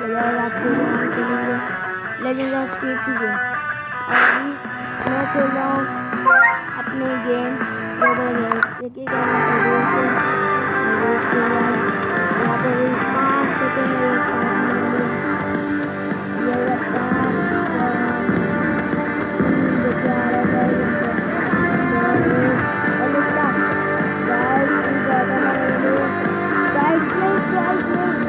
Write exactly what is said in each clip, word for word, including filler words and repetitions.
लगे और आपको हम खेलेंगे लेजेंड्स ऑफ स्पीड की गेम। अभी मैं खेल रहा हूँ अपने गेम ग्लोबल गेम्स। देखिए यहाँ पे रेस है, रेस के बाद यहाँ पे भी पाँच सेकेंड में रेस करने वाली है। ये वाला पाँच तीन देखिए आ रहा है और स्टार्ट गाइस की ज़्यादा ना लगे गाइस नहीं गाइस नहीं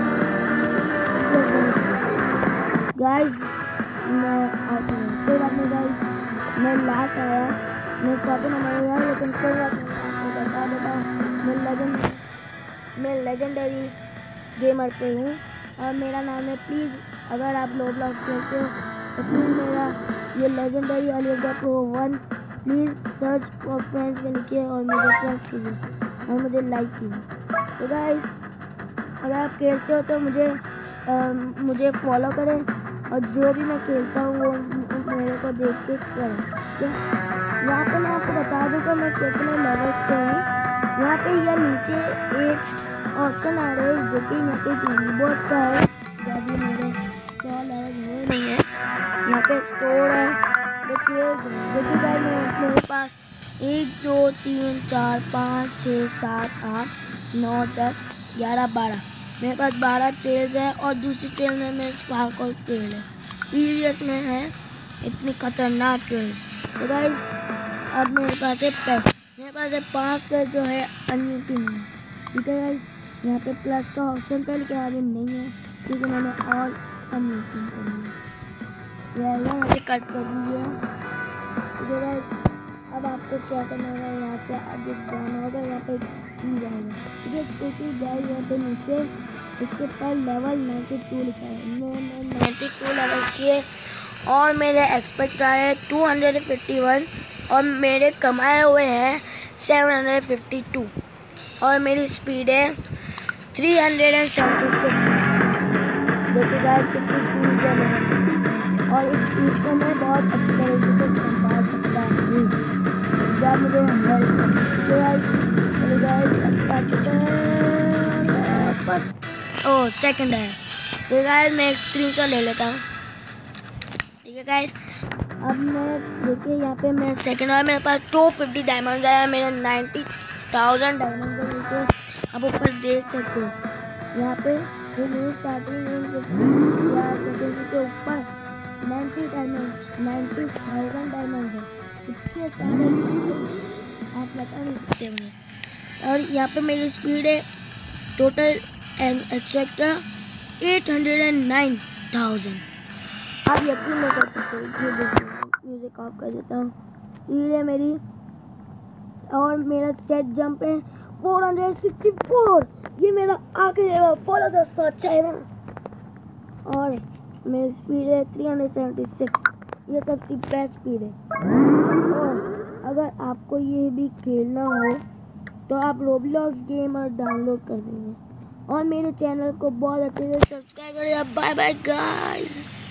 गाइस मैं आती हूँ कोई बात नहीं गाइस। मैं लास्ट आया, मैं चाहता ना मैं यार, लेकिन कोई बात नहीं आपको बता देता हूँ मैं लेजेंड मैं लेजेंडरी गेमर पे हूँ और मेरा नाम है। प्लीज़ अगर आप लोब्लॉक्स खेलते हो तो प्लीज़ मेरा ये legendary Aliza pro one please search for friends में लिखिए और मुझे फ्रेंड्स कीजिए और मुझे लाइक कीजिए। तो गाइस अगर आप खेलते हो तो मुझे आ, मुझे फॉलो करें और जो भी मैं खेलता हूँ वो मेरे को देख के करें। ठीक है, यहाँ पे मैं आपको बता दूँ कि मैं कितने लेवल्स पे हूँ। यहाँ पे या नीचे एक ऑप्शन आ रहा है जो कि यहाँ पे कीबोर्ड का है, जब मेरे सौ लेवल हुए नहीं है। यहाँ पे स्टोर है, देखिए देखिए गाइस मेरे पास एक दो तीन चार पाँच छः सात आठ नौ दस ग्यारह बारह मेरे पास बारह ट्रेल्स है और दूसरी ट्रेल में मेरे स्पार्कल ट्रेल है। प्रीवियस में है इतनी खतरनाक ट्रेल्स। तो गाइस अब मेरे पास है पेट, मेरे पास है पाँच पेट जो है अनयूटी में। ठीक है गाइस, यहाँ पे प्लस का ऑप्शन था लेकिन अभी नहीं है क्योंकि मैंने ऑल अनयूटी कर लिया। यहाँ पे कट कर दिया। ठीक है गाइस, अब आपको क्या करना होगा, यहाँ से आगे जाना होगा, यहाँ पे चीज आएगा। ठीक है, क्योंकि गाइस यहाँ पे नीचे इसके पर लेवल बानवे लिखा है। मैंने बानवे लेवल किए और मेरे एक्सपेक्ट आए टू फिफ्टी वन और मेरे कमाए हुए हैं सेवन फिफ्टी टू और मेरी स्पीड है थ्री सेवेंटी सिक्स। देखिए गाइस कितनी स्पीड है मेरी और इस स्पीड को मैं बहुत अच्छी तरीके से संभाल सकता हूँ जब मुझे हेल्प चलो गाइस स्टार्ट करते ओह सेकंड है। तो गाइस मैं एक स्क्रीनशॉट ले लेता हूँ। ठीक है गाइस, अब मैं देखिए यहाँ पे मैं सेकंड और मेरे पास टू फिफ्टी डायमंड्स आया, मेरे नाइन्टी थाउजेंड डायमंड्स है नीचे आप ऊपर देख सकते हो। यहाँ पे मेरी स्टार्टिंग सेकंड के ऊपर ninety diamond ninety thousand diamonds है। इतने सारे आप बता नहीं सकते मुझे। और यहाँ पे मेरी स्पीड है total and etcetera eight hundred nine thousand. आप यकीन नहीं कर सकते। ये देखिए म्यूजिक ऑफ कर देता हूँ। ये है मेरी और मेरा सेट जंप है फोर सिक्सटी फोर। ये मेरा आखिरी लेवल फॉलो दोस्तों, अच्छा है ना। और मेरी स्पीड है थ्री सेवेंटी सिक्स। ये सबसे बेस्ट स्पीड है। और अगर आपको ये भी खेलना हो तो आप रोब्लॉक्स गेम और डाउनलोड कर देंगे और मेरे चैनल को बहुत अच्छे से सब्सक्राइब करिए। Bye bye guys.